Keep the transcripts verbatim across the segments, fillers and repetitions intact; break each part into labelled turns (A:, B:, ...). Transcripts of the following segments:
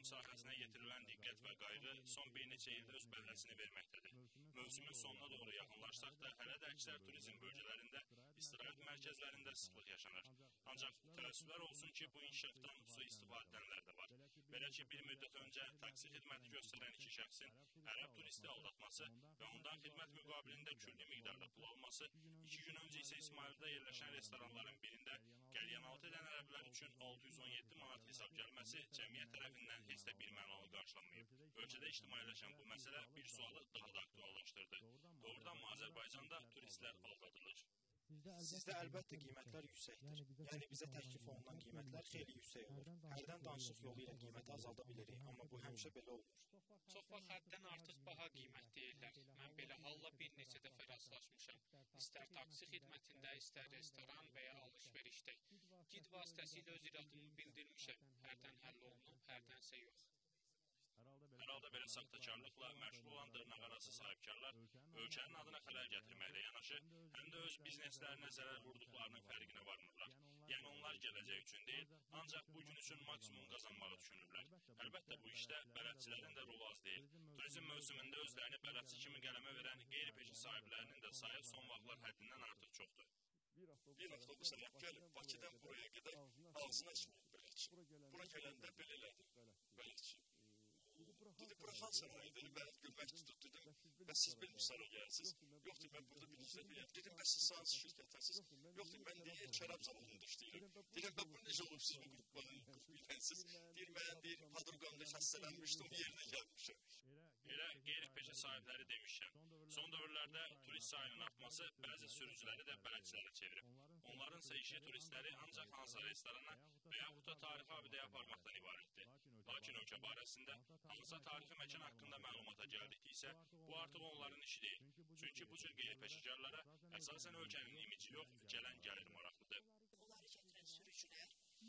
A: turizm sahəsinə yetirilən diqqət və qayğı son bir neçə ildə öz bəhrəsini verməkdədir. Mövsümün sonuna doğru yaxınlaşsaq da, hələ də əksər turizm bölgələrində, istirahət mərkəzlərində sıxlıq yaşanır. Ancaq təəssüflər olsun ki, bu inkişafdan sui-istifadə edənlər də var. Belə ki, bir müddət öncə taksi xidməti göstərən iki şəxsin ərəb turisti aldatması və ondan xidmət müqabilində külli miqdarda pul alması, iki gün öncə isə İsmaildə yerləşən restoranların birində qəlyanaltı edən ərəblər üçün altı yüz on yeddi manat hesab gəlməsi cəmiyyət tərəfindən heç də bir mənalı qarşılanmayıb. Ölkədə ictimailəşən bu məsələ bir sualı daha da aktuallaşdırdı. Doğrudanmı Azərbaycanda turistlər aldadılır?
B: Sizdə əlbəttə qiymətlər yüksəkdir. Yəni bizə təklif olunan qiymətlər xeyli yüksək olur. Hərdən danışıq yolu ilə qiyməti azalda bilirik, amma bu həmişə belə olmur.
C: Çox vaxt həddən artıq baha qiymət deyirlər. Mən belə halla bir neçə dəfə rastlaşmışam. İstər taksi xidmətində, istər restoran və ya alış-verişdə. Gid vasitəsilə öz iradımı bildirmişəm. Hərdən həll olunub, hərdənsə yox.
A: Hər halda belə saxtakarlıqla məşğul olan dırnaqarası sahibkarlar ölkənin adına xələl gətirməklə yanaşı, həm də öz bizneslərinə zərər vurduqlarının fərqinə varmırlar. Yəni onlar gələcək üçün deyil, ancaq bu gün üçün maksimum qazanmağı düşünürlər. Əlbəttə bu işdə bələdçilərin də rolu az deyil. Turizm mövsümündə özlərini bələdçi kimi qələmə verən qeyri-peşə sahiblərinin də sayı son vaxtlar həddindən artıq çoxdur.
D: Bir avtobus alıb gəlib Bakıdan buraya qədər ağzını açmayıb bələdçi. Bura gələndə belə elədi bələdçi. Dedi, buraxan sənayədir, mən gülmək tutub dedim, və siz benim sana gəlsiniz. Yoxdur, mən burada bilicdə deyəm. Dedim, bəs siz hansı şirkətəsiz? Yoxdur, mən deyir, kərab zavodunda işləyirəm. Deyirəm, bəs bu necə olub siz bu qrupilənsiz? Deyir, mən deyir, padruqamda xəstələnmişdim, o yerinə gəlmişəm.
A: Elə qeyri-peşə sahibləri demişəm. Son dövrlərdə turist sayının artması bəzi sürücüləri də bələdçilərə çevirib. Onların isə işi turistləri ancaq hansısa restorana və yaxud da tarixi abidəyə aparmaqdan ibarətdir. Lakin ölkə barəsində hansısa tarixi məkan haqqında məlumata gəldiksə, bu artıq onların işi deyil. Çünki bu cür qeyri-peşəkarlara əsasən ölkənin imici yox, gələn gəlir maraqlıdır.
E: Onları gətirən sürücülər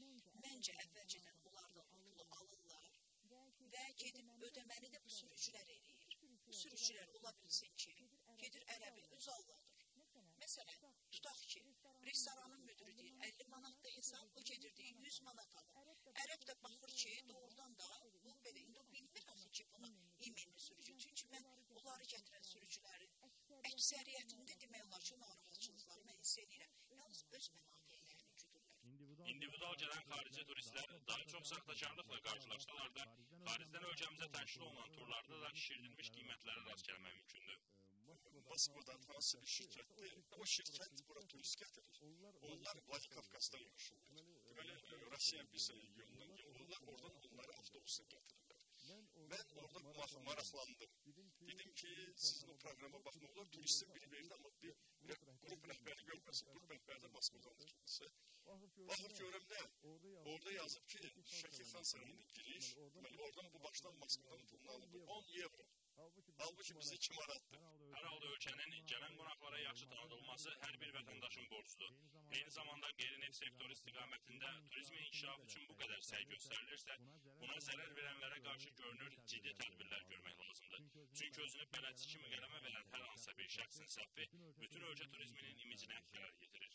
E: məncə əvvəlcədən onlardan pulu alırlar və gedib ödəməni də bu sürücülər eləyir. Bu sürücülər ola bilsin ki, gedir ərəbi öz alladır. Məsələn, tutaq ki, restoranın müdürü deyir, əlli manatda hesab, o gedir deyir, yüz manat alır. Ərəb də baxır ki, doğrudan da bu belə, indi o bilmir axı ki, bunu iminli sürücü. Çünki mən onları gətirən sürücülərin əksəriyyətində demək olar ki, narahatçılıqları mən hiss edirəm. Yalnız öz mənafeylərini güdürlər.
A: İndividual gələn xarici turistlər daha çox saxtakarlıqla qarşılaşsalar da, xaricdən ölkəmizə təşkil olunan turlarda da şişirdilmiş qiymətlərə rast gəlmək mümkündür.
D: Moskvadan hansı bir şirkətdir, o şirkət bura turist gətirir. Onlar Vladikavkazdan yaşayırlar. Deməli, Rusiya bizi yolundan yolurlar, oradan onları avtobusa gətirirlər. Mən orada maraqlandım. Dedim ki, sizin o proqrama baxmaq olar, turistin biri verir, amma bir qrup rəhbəri görməsin. Qrup rəhbəri də Moskvadan tutulması. Baxır görəm nə? Orada yazıb ki, Şəkilxan sarayına giriş, oradan bu başdan Moskvadan pulunu alıb on evro. Halbuki bizi kim aratdı?
A: Hər halda ölkənin gələn qonaqlara yaxşı tanıdılması hər bir vətəndaşın borcudur. Eyni zamanda qeyri-neft sektoru istiqamətində turizmin inkişafı üçün bu qədər səy göstərilirsə, buna zərər verənlərə qarşı görünür ciddi tədbirlər görmək lazımdır. Çünki özünü bələdçi kimi qələmə verən hər hansısa bir şəxsin səhvi bütün ölkə turizminin imicinə xələl getirir.